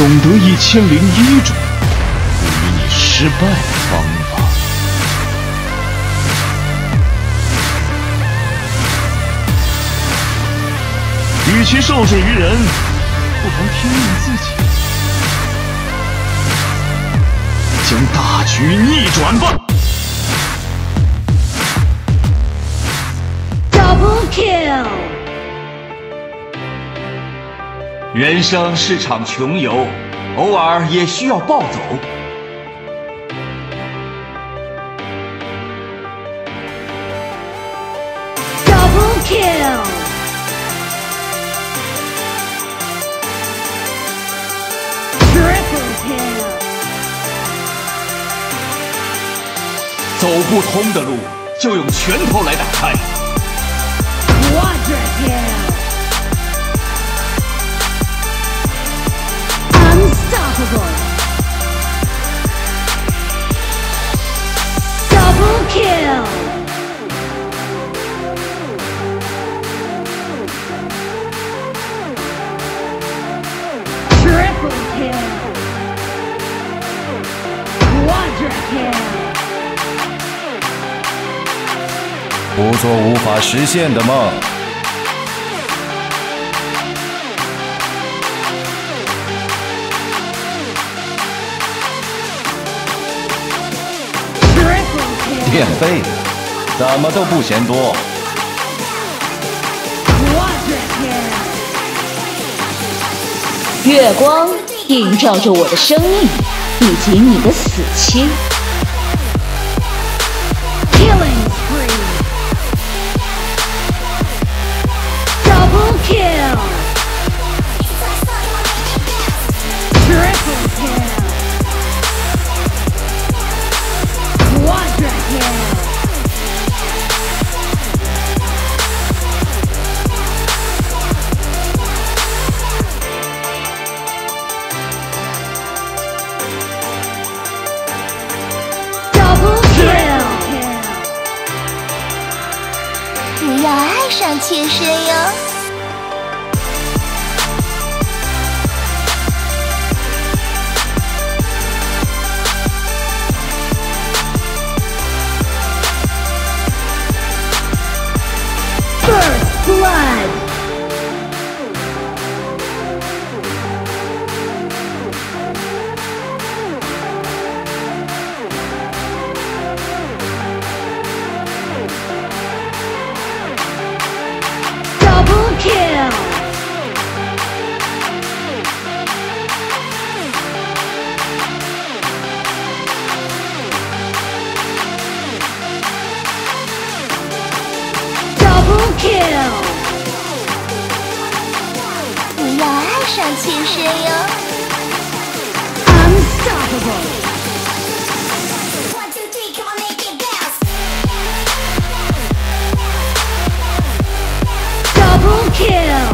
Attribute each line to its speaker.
Speaker 1: 懂得1001种赋予你失败的方法。与其受制于人，不妨听命自己，将大局逆转吧。
Speaker 2: Double kill！
Speaker 3: 人生是场穷游，偶尔也需要暴走。
Speaker 2: Double kill！ Triple kill！
Speaker 3: 走不通的路，就用拳头来打开。
Speaker 2: Quadra kill！Unstoppable! Double kill! Triple kill! Quadra kill!
Speaker 4: 不做无法实现的梦。电费，怎么都不嫌多。
Speaker 5: 月光映照着我的生命，以及你的死期。
Speaker 2: Killing spree. Double kill. Triple kill. Quadra kill. Double kill.
Speaker 6: 不要爱上妾身哟。
Speaker 2: First blood. Double kill. Double kill.
Speaker 6: 不要爱上妾身哟。
Speaker 2: Unstoppable. Double kill.